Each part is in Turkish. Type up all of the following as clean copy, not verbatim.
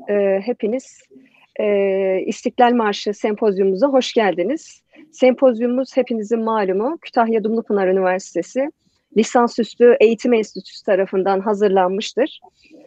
Hepiniz İstiklal Marşı sempozyumumuza hoş geldiniz. Sempozyumumuz hepinizin malumu Kütahya Dumlupınar Üniversitesi Lisansüstü Eğitim Enstitüsü tarafından hazırlanmıştır.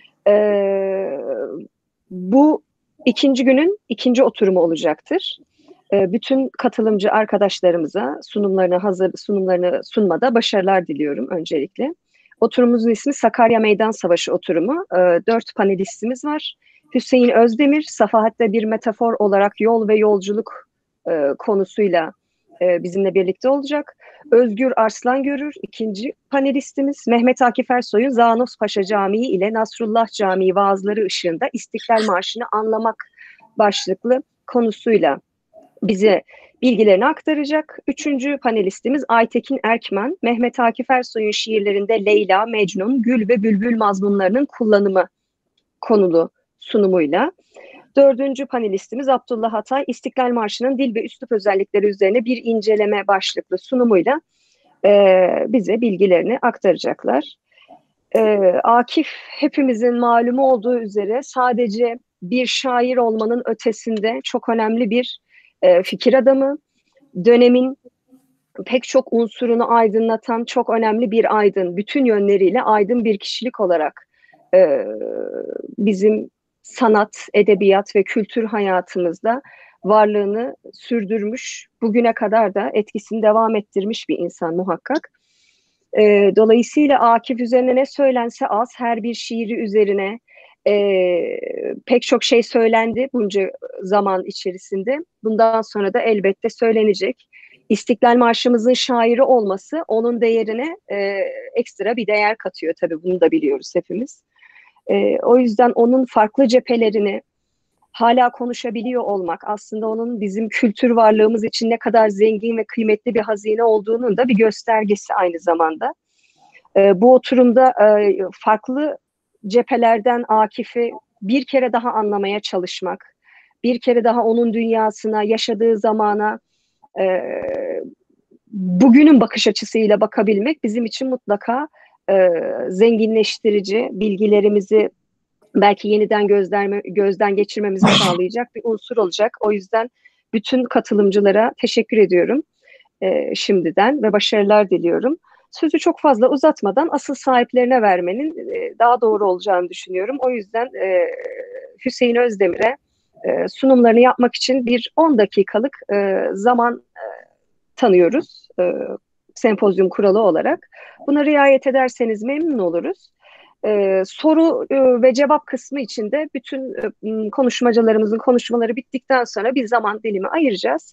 Bu ikinci günün ikinci oturumu olacaktır. Bütün katılımcı arkadaşlarımıza sunumlarını sunmada başarılar diliyorum öncelikle. Oturumumuzun ismi Sakarya Meydan Savaşı oturumu. 4 panelistimiz var. Hüseyin Özdemir, Safahat'te bir metafor olarak yol ve yolculuk konusuyla bizimle birlikte olacak. Özgür Arslangörür, ikinci panelistimiz. Mehmet Akif Ersoy'un Zanos Paşa Camii ile Nasrullah Camii vaazları ışığında İstiklal Marşı'nı anlamak başlıklı konusuyla bize bilgilerini aktaracak. Üçüncü panelistimiz Aytekin Erkmen, Mehmet Akif Ersoy'un şiirlerinde Leyla, Mecnun, Gül ve Bülbül mazmunlarının kullanımı konulu sunumuyla. Dördüncü panelistimiz Abdullah Hatay, İstiklal Marşı'nın dil ve üslup özellikleri üzerine bir inceleme başlıklı sunumuyla bize bilgilerini aktaracaklar. Akif hepimizin malumu olduğu üzere sadece bir şair olmanın ötesinde çok önemli bir fikir adamı, dönemin pek çok unsurunu aydınlatan çok önemli bir aydın, bütün yönleriyle aydın bir kişilik olarak bizim sanat, edebiyat ve kültür hayatımızda varlığını sürdürmüş, bugüne kadar da etkisini devam ettirmiş bir insan muhakkak. Dolayısıyla Akif üzerine ne söylense az, her bir şiiri üzerine pek çok şey söylendi bunca zaman içerisinde. Bundan sonra da elbette söylenecek. İstiklal Marşımızın şairi olması onun değerine ekstra bir değer katıyor tabii, bunu da biliyoruz hepimiz. O yüzden onun farklı cephelerini hala konuşabiliyor olmak aslında onun bizim kültür varlığımız için ne kadar zengin ve kıymetli bir hazine olduğunun da bir göstergesi aynı zamanda. Bu oturumda farklı cephelerden Akif'i bir kere daha anlamaya çalışmak, bir kere daha onun dünyasına, yaşadığı zamana, bugünün bakış açısıyla bakabilmek bizim için mutlaka zenginleştirici, bilgilerimizi belki yeniden gözden geçirmemizi sağlayacak bir unsur olacak. O yüzden bütün katılımcılara teşekkür ediyorum şimdiden ve başarılar diliyorum. Sözü çok fazla uzatmadan asıl sahiplerine vermenin daha doğru olacağını düşünüyorum. O yüzden Hüseyin Özdemir'e sunumlarını yapmak için bir 10 dakikalık zaman tanıyoruz sempozyum kuralı olarak. Buna riayet ederseniz memnun oluruz. Soru ve cevap kısmı için de bütün konuşmacılarımızın konuşmaları bittikten sonra bir zaman dilimi ayıracağız.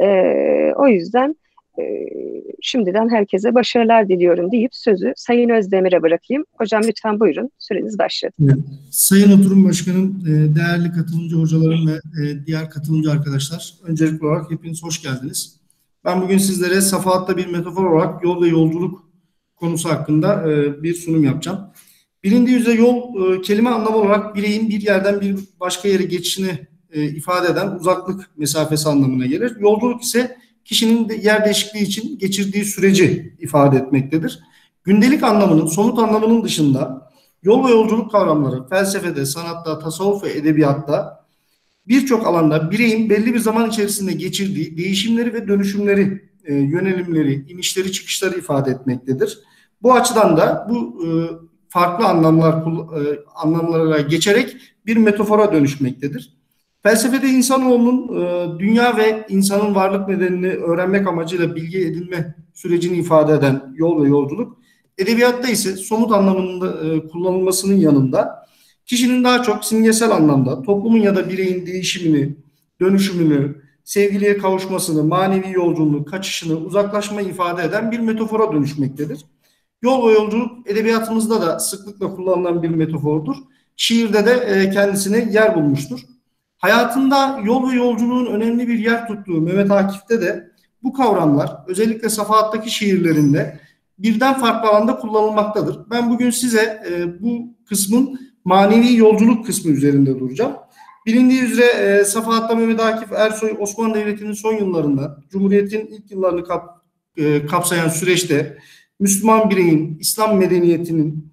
O yüzden şimdiden herkese başarılar diliyorum deyip sözü Sayın Özdemir'e bırakayım. Hocam lütfen buyurun, süreniz başladı. Evet. Sayın Oturum Başkanım, değerli katılımcı hocalarım ve diğer katılımcı arkadaşlar, öncelikli olarak hepiniz hoş geldiniz. Ben bugün sizlere Safahat'ta bir metafor olarak yol ve yolculuk konusu hakkında bir sunum yapacağım. Bilindiği üzere yol kelime anlamı olarak bireyin bir yerden bir başka yere geçişini ifade eden uzaklık mesafesi anlamına gelir. Yolculuk ise kişinin yer değişikliği için geçirdiği süreci ifade etmektedir. Gündelik anlamının, somut anlamının dışında yol ve yolculuk kavramları felsefede, sanatta, tasavvuf ve edebiyatta birçok alanda bireyin belli bir zaman içerisinde geçirdiği değişimleri ve dönüşümleri, yönelimleri, inişleri, çıkışları ifade etmektedir. Bu açıdan da bu farklı anlamlara geçerek bir metafora dönüşmektedir. Felsefede insanoğlunun dünya ve insanın varlık nedenini öğrenmek amacıyla bilgi edinme sürecini ifade eden yol ve yolculuk, edebiyatta ise somut anlamında kullanılmasının yanında kişinin daha çok simgesel anlamda toplumun ya da bireyin değişimini, dönüşümünü, sevgiliye kavuşmasını, manevi yolculuğunu, kaçışını, uzaklaşmayı ifade eden bir metafora dönüşmektedir. Yol ve yolculuk edebiyatımızda da sıklıkla kullanılan bir metafordur. Şiirde de kendisine yer bulmuştur. Hayatında yol ve yolculuğun önemli bir yer tuttuğu Mehmet Akif'te de bu kavramlar özellikle Safahat'taki şiirlerinde birden farklı alanda kullanılmaktadır. Ben bugün size bu kısmın manevi yolculuk kısmı üzerinde duracağım. Bilindiği üzere Safahat'ta Mehmet Akif Ersoy Osmanlı Devleti'nin son yıllarında, Cumhuriyet'in ilk yıllarını kapsayan süreçte Müslüman bireyin, İslam medeniyetinin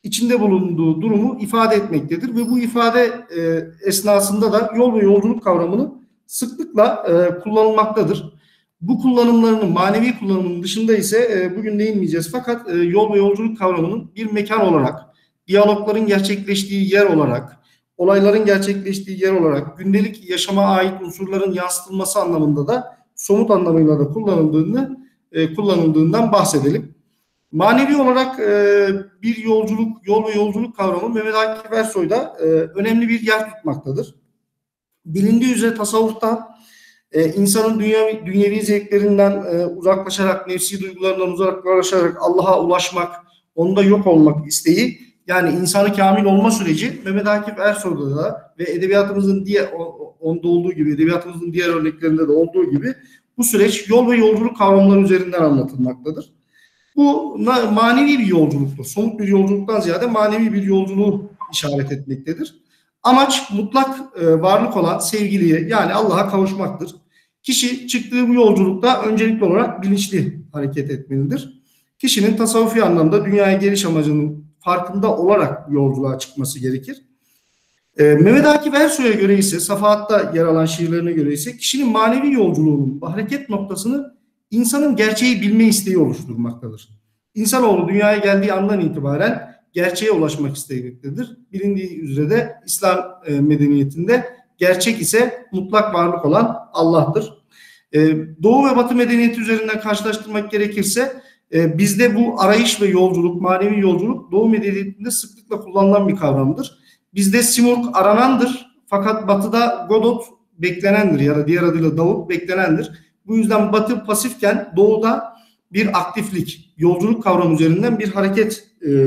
içinde bulunduğu durumu ifade etmektedir ve bu ifade esnasında da yol ve yolculuk kavramını sıklıkla kullanılmaktadır. Bu kullanımlarının manevi kullanımının dışında ise bugün değinmeyeceğiz. Fakat yol ve yolculuk kavramının bir mekan olarak, diyalogların gerçekleştiği yer olarak, olayların gerçekleştiği yer olarak, gündelik yaşama ait unsurların yansıtılması anlamında da somut anlamıyla da kullanıldığından bahsedelim. Manevi olarak bir yol ve yolculuk kavramı Mehmet Akif Ersoy'da önemli bir yer tutmaktadır. Bilindiği üzere tasavvufta insanın dünyevi zevklerinden uzaklaşarak, nefsi duygularından uzaklaşarak Allah'a ulaşmak, onda yok olmak isteği, yani insanı kamil olma süreci Mehmet Akif Ersoy'da da ve edebiyatımızın onda olduğu gibi, edebiyatımızın diğer örneklerinde de olduğu gibi bu süreç yol ve yolculuk kavramları üzerinden anlatılmaktadır. Bu manevi bir yolculuktur. Somut bir yolculuktan ziyade manevi bir yolculuğu işaret etmektedir. Amaç mutlak varlık olan sevgiliye, yani Allah'a kavuşmaktır. Kişi çıktığı bu yolculukta öncelikli olarak bilinçli hareket etmelidir. Kişinin tasavvufi anlamda dünyaya geliş amacının farkında olarak yolculuğa çıkması gerekir. Mehmet Akif Ersoy'a göre ise, Safahat'ta yer alan şiirlerine göre ise kişinin manevi yolculuğunun hareket noktasını insanın gerçeği bilme isteği oluşturmaktadır. İnsanoğlu dünyaya geldiği andan itibaren gerçeğe ulaşmak istemektedir. Bilindiği üzere de İslam medeniyetinde gerçek ise mutlak varlık olan Allah'tır. Doğu ve Batı medeniyeti üzerinden karşılaştırmak gerekirse bizde bu arayış ve yolculuk, manevi yolculuk Doğu medeniyetinde sıklıkla kullanılan bir kavramdır. Bizde Simurg aranandır, fakat Batı'da Godot beklenendir ya da diğer adıyla Davut beklenendir. Bu yüzden Batı pasifken Doğu'da bir aktiflik, yolculuk kavramı üzerinden bir hareket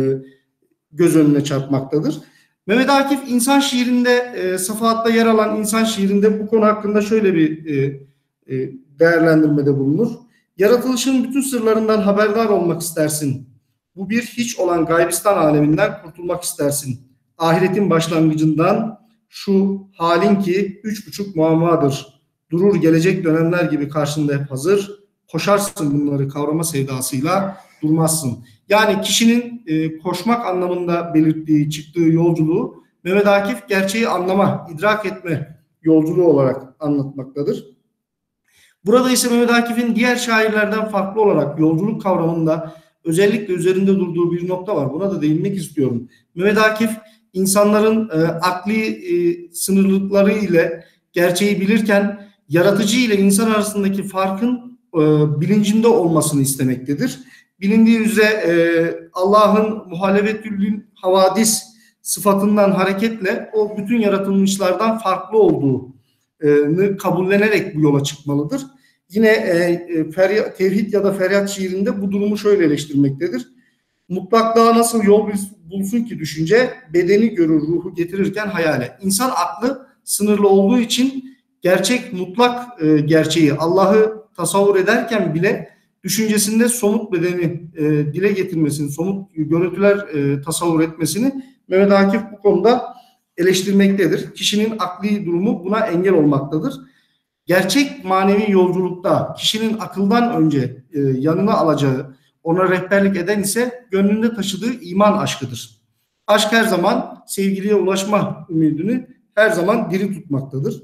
göz önüne çarpmaktadır. Mehmet Akif insan şiirinde, Safahat'ta yer alan insan şiirinde bu konu hakkında şöyle bir değerlendirmede bulunur. Yaratılışın bütün sırlarından haberdar olmak istersin. Bu bir hiç olan gaybistan aleminden kurtulmak istersin. Ahiretin başlangıcından şu halin ki 3,5 muammadır. Durur gelecek dönemler gibi karşında hep hazır. Koşarsın bunları kavrama sevdasıyla, durmazsın. Yani kişinin koşmak anlamında belirttiği, çıktığı yolculuğu Mehmet Akif gerçeği anlama, idrak etme yolculuğu olarak anlatmaktadır. Burada ise Mehmet Akif'in diğer şairlerden farklı olarak yolculuk kavramında özellikle üzerinde durduğu bir nokta var. Buna da değinmek istiyorum. Mehmet Akif insanların akli sınırlılıkları ile gerçeği bilirken yaratıcı ile insan arasındaki farkın bilincinde olmasını istemektedir. Bilindiği üzere Allah'ın muhalefetül havadis sıfatından hareketle o bütün yaratılmışlardan farklı olduğunu kabullenerek bu yola çıkmalıdır. Yine Tevhid ya da Feryat şiirinde bu durumu şöyle eleştirmektedir. Mutlaklığa nasıl yol bulsun ki düşünce, bedeni görür ruhu getirirken hayale. İnsan aklı sınırlı olduğu için gerçek, mutlak gerçeği Allah'ı tasavvur ederken bile düşüncesinde somut bedeni dile getirmesini, somut görüntüler tasavvur etmesini Mehmet Akif bu konuda eleştirmektedir. Kişinin akli durumu buna engel olmaktadır. Gerçek manevi yolculukta kişinin akıldan önce yanına alacağı, ona rehberlik eden ise gönlünde taşıdığı iman aşkıdır. Aşk her zaman sevgiliye ulaşma ümidini her zaman diri tutmaktadır.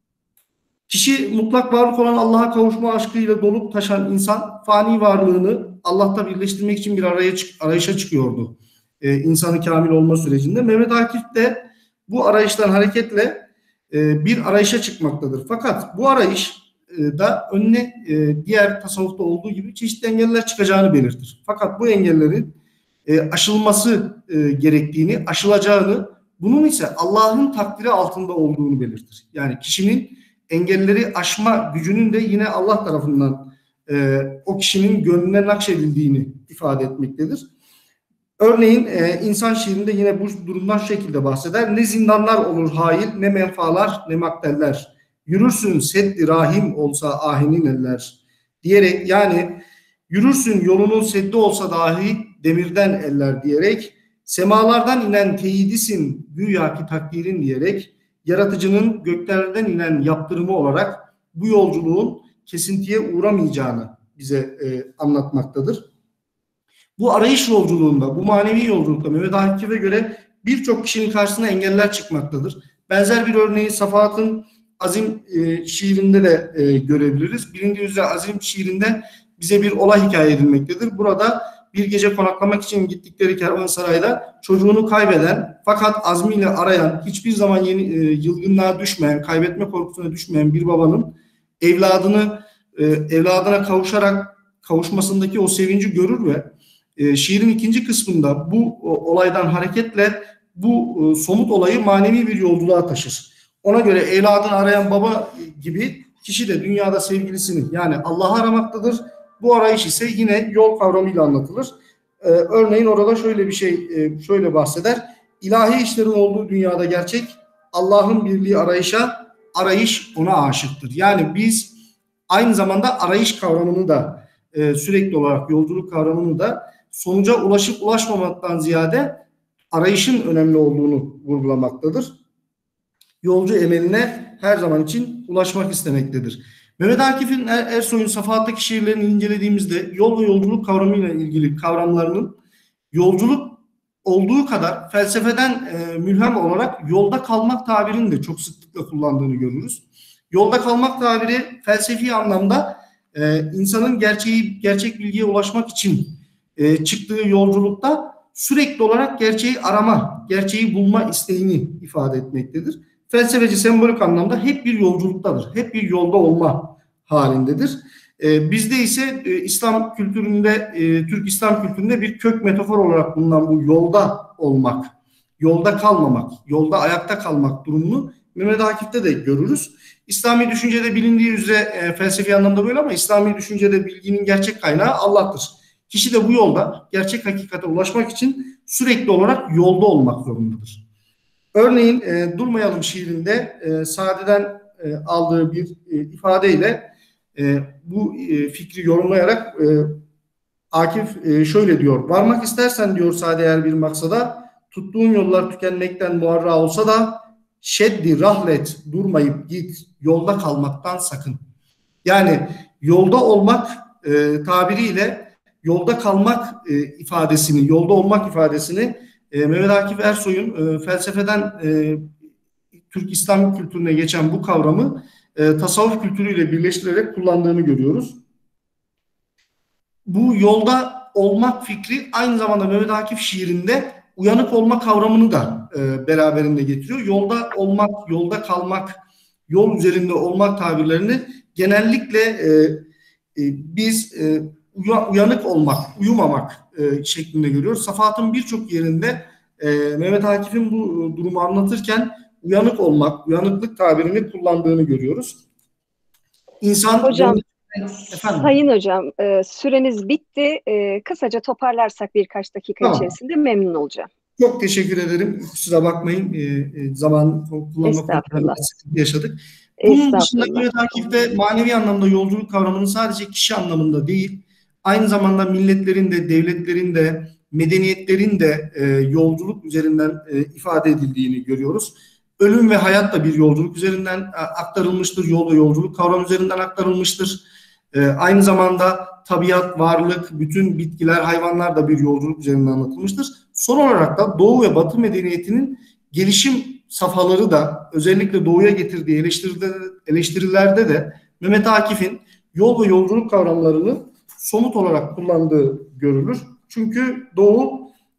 Kişi mutlak varlık olan Allah'a kavuşma aşkıyla dolup taşan insan fani varlığını Allah'ta birleştirmek için bir arayışa çıkıyordu. İnsanın kamil olma sürecinde. Mehmet Akif de bu arayıştan hareketle bir arayışa çıkmaktadır. Fakat bu arayış da önüne diğer tasavvufta olduğu gibi çeşitli engeller çıkacağını belirtir. Fakat bu engellerin aşılması gerektiğini, aşılacağını, bunun ise Allah'ın takdiri altında olduğunu belirtir. Yani kişinin engelleri aşma gücünün de yine Allah tarafından o kişinin gönlüne nakşedildiğini ifade etmektedir. Örneğin insan şiirinde yine bu durumdan şu şekilde bahseder. Ne zindanlar olur hail, ne menfaalar, ne makteller. Yürürsün seddi rahim olsa ahinin eller. Diyerek, yani yürürsün yolunun seddi olsa dahi demirden eller diyerek, semalardan inen teyidisin güya ki takdirin diyerek, yaratıcının göklerden inen yaptırımı olarak bu yolculuğun kesintiye uğramayacağını bize anlatmaktadır. Bu arayış yolculuğunda, bu manevi yolculukta Mehmet Akif'e göre birçok kişinin karşısına engeller çıkmaktadır. Benzer bir örneği Safahat'ın Azim şiirinde de görebiliriz. Bilindiği üzere Azim şiirinde bize bir olay hikaye edilmektedir. Burada bir gece konaklamak için gittikleri kervansarayda çocuğunu kaybeden fakat azmiyle arayan, hiçbir zaman yılgınlığa düşmeyen, kaybetme korkusuna düşmeyen bir babanın evladına kavuşmasındaki o sevinci görür ve şiirin ikinci kısmında bu olaydan hareketle bu somut olayı manevi bir yolculuğa taşır. Ona göre evladını arayan baba gibi kişi de dünyada sevgilisini yani Allah'ı aramaktadır. Bu arayış ise yine yol kavramıyla anlatılır. Örneğin orada şöyle bir şey şöyle bahseder. İlahi işlerin olduğu dünyada gerçek, Allah'ın birliği arayış ona aşıktır. Yani biz aynı zamanda arayış kavramını da sürekli olarak yolculuk kavramını da sonuca ulaşıp ulaşmamaktan ziyade arayışın önemli olduğunu vurgulamaktadır. Yolcu emeline her zaman için ulaşmak istemektedir. Mehmet Akif'in Ersoy'un Safahat'taki şiirlerini incelediğimizde yol ve yolculuk kavramıyla ilgili kavramlarının yolculuk olduğu kadar felsefeden mülhem olarak yolda kalmak tabirini de çok sıklıkla kullandığını görürüz. Yolda kalmak tabiri felsefi anlamda insanın gerçek bilgiye ulaşmak için çıktığı yolculukta sürekli olarak gerçeği arama, gerçeği bulma isteğini ifade etmektedir. Felsefeci sembolik anlamda hep bir yolculuktadır, hep bir yolda olma halindedir. Bizde ise İslam kültüründe, Türk İslam kültüründe bir kök metafor olarak bulunan bu yolda olmak, yolda kalmamak, yolda ayakta kalmak durumunu Mehmet Akif'te de görürüz. İslami düşüncede bilindiği üzere felsefi anlamda böyle ama İslami düşüncede bilginin gerçek kaynağı Allah'tır. Kişi de bu yolda gerçek hakikate ulaşmak için sürekli olarak yolda olmak zorundadır. Örneğin Durmayalım şiirinde Sade'den aldığı bir ifadeyle bu fikri yorumlayarak Akif şöyle diyor. Varmak istersen diyor Sade eğer bir maksada tuttuğun yollar tükenmekten muarra olsa da şeddi rahlet durmayıp git yolda kalmaktan sakın. Yani yolda olmak tabiriyle yolda kalmak ifadesini, yolda olmak ifadesini Mehmet Akif Ersoy'un felsefeden Türk İslam kültürüne geçen bu kavramı tasavvuf kültürüyle birleştirerek kullandığını görüyoruz. Bu yolda olmak fikri aynı zamanda Mehmet Akif şiirinde uyanık olma kavramını da beraberinde getiriyor. Yolda olmak, yolda kalmak, yol üzerinde olmak tabirlerini genellikle biz uyanık olmak, uyumamak şeklinde görüyoruz. Safahat'ın birçok yerinde Mehmet Akif'in bu durumu anlatırken uyanık olmak, uyanıklık tabirini kullandığını görüyoruz. İnsan hocam, efendim. Sayın hocam, süreniz bitti. Kısaca toparlarsak birkaç dakika içerisinde memnun olacağım. Çok teşekkür ederim. Kusura bakmayın. Zaman kullanma konusunda sıkıntı yaşadık. Bunun dışında Mehmet Akif'te manevi anlamda yolculuk kavramının sadece kişi anlamında değil, aynı zamanda milletlerin de, devletlerin de, medeniyetlerin de yolculuk üzerinden ifade edildiğini görüyoruz. Ölüm ve hayat da bir yolculuk üzerinden aktarılmıştır. Yol ve yolculuk kavramı üzerinden aktarılmıştır. Aynı zamanda tabiat, varlık, bütün bitkiler, hayvanlar da bir yolculuk üzerinden anlatılmıştır. Son olarak da Doğu ve Batı medeniyetinin gelişim safhaları da özellikle Doğu'ya getirdiği eleştirilerde de Mehmet Akif'in yol ve yolculuk kavramlarını somut olarak kullandığı görülür. Çünkü Doğu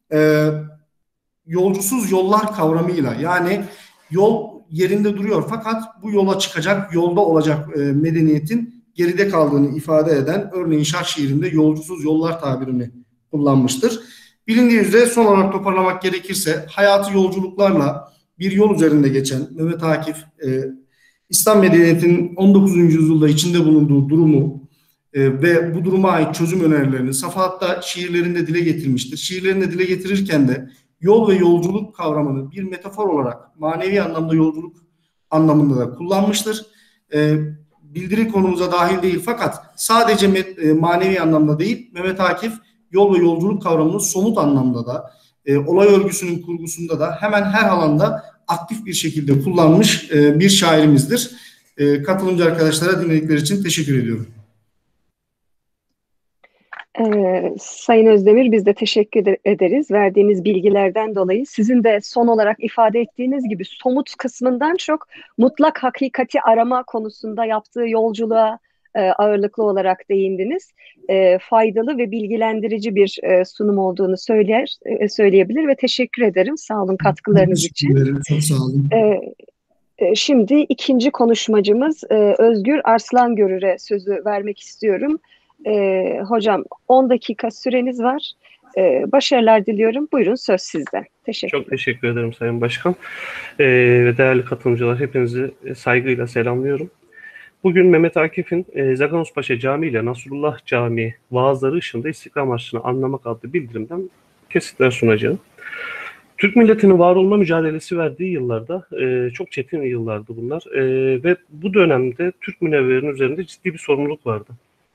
yolcusuz yollar kavramıyla yani yol yerinde duruyor fakat bu yola çıkacak, yolda olacak medeniyetin geride kaldığını ifade eden örneğin Şark şiirinde yolcusuz yollar tabirini kullanmıştır. Bilindiği üzere son olarak toparlamak gerekirse hayatı yolculuklarla bir yol üzerinde geçen Mehmet Akif İslam medeniyetinin 19. yüzyılda içinde bulunduğu durumu ve bu duruma ait çözüm önerilerini Safahat'ta şiirlerinde dile getirmiştir. Şiirlerinde dile getirirken de yol ve yolculuk kavramını bir metafor olarak manevi anlamda yolculuk anlamında da kullanmıştır. Bildiri konumuza dahil değil fakat sadece manevi anlamda değil Mehmet Akif yol ve yolculuk kavramını somut anlamda da olay örgüsünün kurgusunda da hemen her alanda aktif bir şekilde kullanmış bir şairimizdir. Katılımcı arkadaşlara dinledikleri için teşekkür ediyorum. Sayın Özdemir, biz de teşekkür ederiz verdiğiniz bilgilerden dolayı. Sizin de son olarak ifade ettiğiniz gibi somut kısmından çok mutlak hakikati arama konusunda yaptığı yolculuğa ağırlıklı olarak değindiniz. Faydalı ve bilgilendirici bir sunum olduğunu söyleyebilir ve teşekkür ederim. Sağ olun katkılarınız için. Teşekkür ederim. Çok sağ olun. Şimdi ikinci konuşmacımız Özgür Arslan-Görür'e sözü vermek istiyorum. Hocam 10 dakika süreniz var. Başarılar diliyorum. Buyurun söz sizde. Teşekkür Çok teşekkür ederim Sayın Başkan. Ve değerli katılımcılar, hepinizi saygıyla selamlıyorum. Bugün Mehmet Akif'in Zaganospaşa Camii ile Nasrullah Camii vaazları ışığında İstiklal Marşı'nı anlamak adlı bildirimden kesitler sunacağım. Türk milletinin var olma mücadelesi verdiği yıllarda, çok çetin yıllardı bunlar ve bu dönemde Türk münevverinin üzerinde ciddi bir sorumluluk vardı.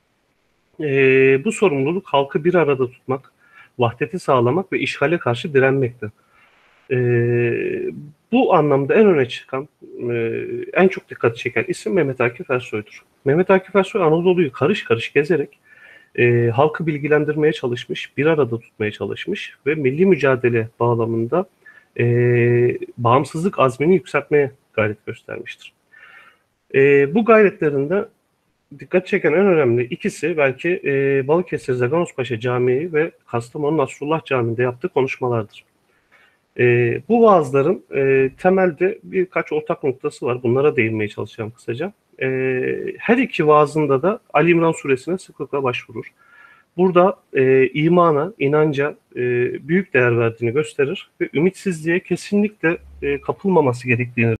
Bu sorumluluk halkı bir arada tutmak, vahdeti sağlamak ve işgale karşı direnmekti. Bu anlamda en öne çıkan, en çok dikkat çeken isim Mehmet Akif Ersoy'dur. Mehmet Akif Ersoy Anadolu'yu karış karış gezerek halkı bilgilendirmeye çalışmış, bir arada tutmaya çalışmış ve milli mücadele bağlamında bağımsızlık azmini yükseltmeye gayret göstermiştir. Bu gayretlerinde dikkat çeken en önemli ikisi belki Balıkesir Zaganospaşa Camii ve Kastamonu Nasrullah Camii'nde yaptığı konuşmalardır. Bu vaazların temelde birkaç ortak noktası var. Bunlara değinmeye çalışacağım kısaca. Her iki vaazında da Ali İmran suresine sıklıkla başvurur. Burada imana, inanca büyük değer verdiğini gösterir ve ümitsizliğe kesinlikle kapılmaması gerektiğini